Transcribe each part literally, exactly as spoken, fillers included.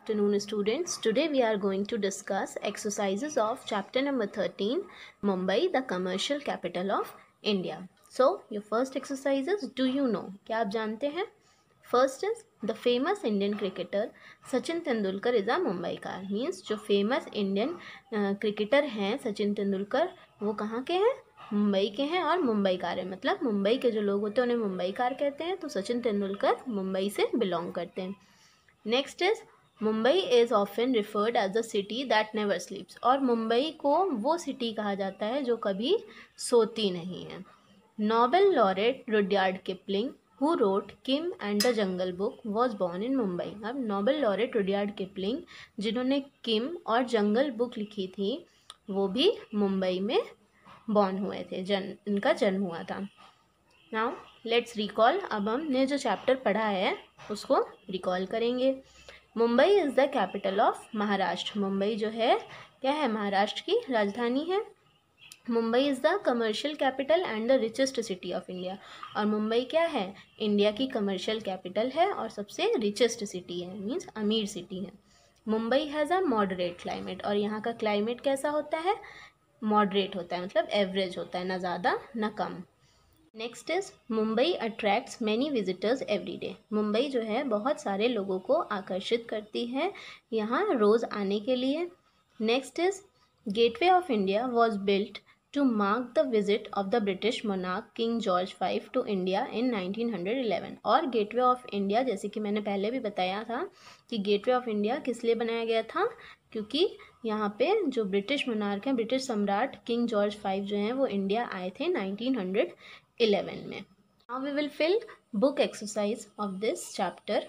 afternoon, students. Today we are going to discuss exercises of chapter number thirteen, Mumbai, the commercial capital of India. So, your first exercises, do you know? क्या आप जानते हैं? First is the famous Indian cricketer Sachin Tendulkar is a Mumbaikar. Means जो famous Indian cricketer हैं सचिन तेंदुलकर वो कहाँ के हैं? मुंबई के हैं और मुंबईकार है, मतलब मुंबई के जो लोग होते हैं उन्हें मुंबईकार कहते हैं. तो सचिन तेंदुलकर मुंबई से बिलोंग करते हैं. Next is Mumbai is often referred as the city that never sleeps. और मुंबई को वो सिटी कहा जाता है जो कभी सोती नहीं है. Nobel laureate Rudyard Kipling who wrote Kim and the Jungle Book was born in Mumbai. अब नोबेल लॉरेट रुडयार्ड किपलिंग जिन्होंने किम और जंगल बुक लिखी थी वो भी मुंबई में बॉर्न हुए थे, जन इनका जन्म हुआ था. Now let's recall. अब हमने जो चैप्टर पढ़ा है उसको रिकॉल करेंगे. Mumbai is the capital of Maharashtra. Mumbai जो है क्या है? महाराष्ट्र की राजधानी है. Mumbai is the commercial capital and the richest city of India. और मुंबई क्या है? इंडिया की कमर्शियल कैपिटल है और सबसे रिचेस्ट सिटी है, मीन्स अमीर सिटी है. Mumbai has a moderate climate. और यहाँ का क्लाइमेट कैसा होता है? मॉडरेट होता है, मतलब एवरेज होता है, ना ज़्यादा ना कम. Next is Mumbai attracts many visitors every day. Mumbai जो है बहुत सारे लोगों को आकर्षित करती है यहाँ रोज़ आने के लिए. Next is Gateway of India was built to mark the visit of the British monarch King George five to India in nineteen hundred eleven. और गेटवे ऑफ इंडिया, जैसे कि मैंने पहले भी बताया था कि गेटवे ऑफ इंडिया किस लिए बनाया गया था, क्योंकि यहाँ पे जो ब्रिटिश मोनार्क हैं, ब्रिटिश सम्राट किंग जॉर्ज फाइव जो हैं वो इंडिया आए थे नाइनटीन हंड्रेड इलेवन में. Now we will fill book exercise of this chapter.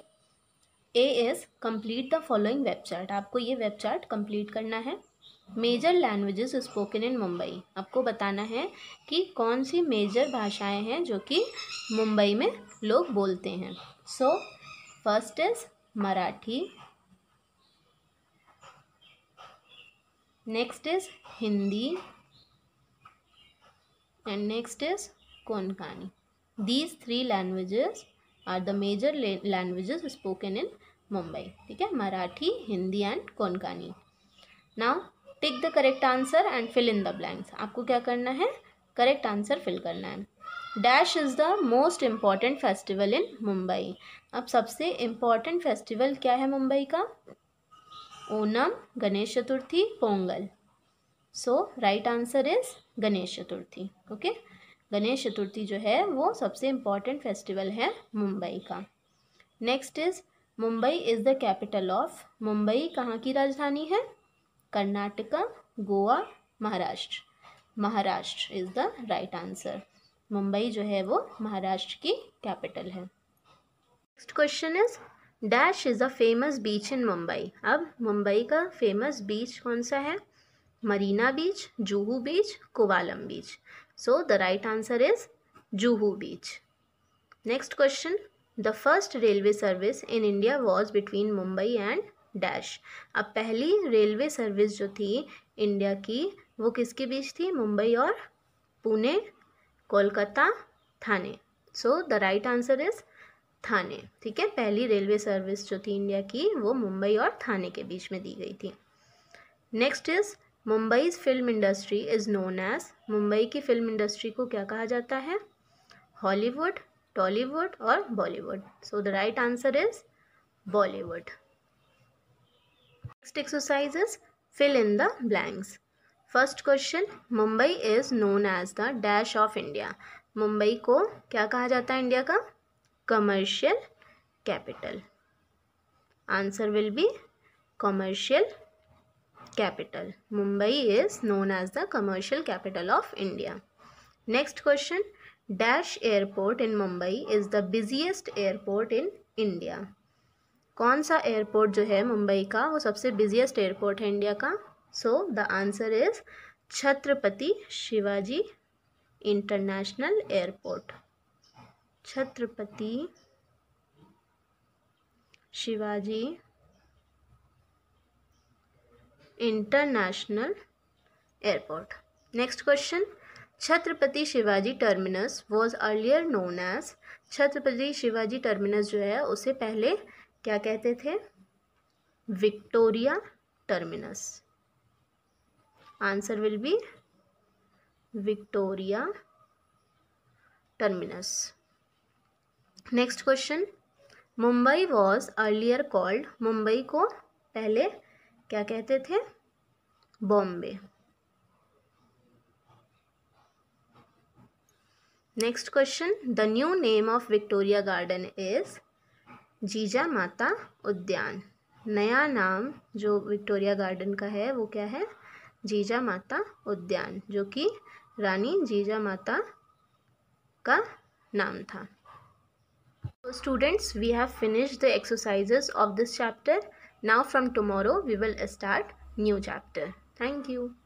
A is complete the following web chart. आपको ये वेब चार्ट कंप्लीट करना है. Major languages spoken in Mumbai. आपको बताना है कि कौन सी मेजर भाषाएं हैं जो कि मुंबई में लोग बोलते हैं. So first is Marathi, next is Hindi and next is Konkani. These three languages are the major languages spoken in Mumbai. ठीक है, Marathi, Hindi and Konkani. Now tick the correct answer and fill in the blanks. आपको क्या करना है? करेक्ट आंसर फिल करना है. Dash is the most important festival in Mumbai. अब सबसे इम्पॉर्टेंट फेस्टिवल क्या है मुंबई का? Onam, Ganesh Chaturthi, Pongal. So right answer is Ganesh Chaturthi. Okay, Ganesh Chaturthi जो है वो सबसे इम्पॉर्टेंट फेस्टिवल है मुंबई का. Next is Mumbai is the capital of. Mumbai कहाँ की राजधानी है? Karnataka, Goa, Maharashtra. Maharashtra is the right answer. Mumbai जो है वो महाराष्ट्र की कैपिटल है. Next question is dash is a famous beach in Mumbai. अब मुंबई का फेमस बीच कौन सा है? मरीना बीच, जुहू बीच, कोवालम बीच. So the right answer is Juhu Beach. Next question. The first railway service in India was between Mumbai and Dash. अब पहली railway service जो थी India की वो किसके बीच थी? मुंबई और पुणे, कोलकाता, थाने. So the right answer is थाने. ठीक है, पहली रेलवे सर्विस जो थी इंडिया की वो मुंबई और थाने के बीच में दी गई थी. Next is Mumbai's film industry is known as. Mumbai की फिल्म इंडस्ट्री को क्या कहा जाता है? हॉलीवुड, टॉलीवुड और Bollywood. So the right answer is Bollywood. Next exercise is fill in the blanks. First question, Mumbai is known as the dash of India. Mumbai को क्या कहा जाता है इंडिया का? Commercial capital. Answer will be commercial capital. Mumbai is known as the commercial capital of India. Next question. Dash airport in Mumbai is the busiest airport in India. कौन सा airport जो है मुंबई का वो सबसे बिजिएस्ट एयरपोर्ट है India का? So the answer is Chhatrapati Shivaji international airport. Chhatrapati Shivaji international airport. Next question. Chhatrapati Shivaji terminus was earlier known as. Chhatrapati Shivaji terminus जो है उसे पहले क्या कहते थे? Victoria terminus. Answer will be Victoria terminus. Next question. Mumbai was earlier called. Mumbai को पहले क्या कहते थे? Bombay. Next question. The new name of Victoria Garden is जीजा माता उद्यान. नया नाम जो विक्टोरिया गार्डन का है वो क्या है? जीजा माता उद्यान, जो कि रानी जीजा माता का नाम था. So students, we have finished the exercises of this chapter. Now from tomorrow we will start new chapter. Thank you.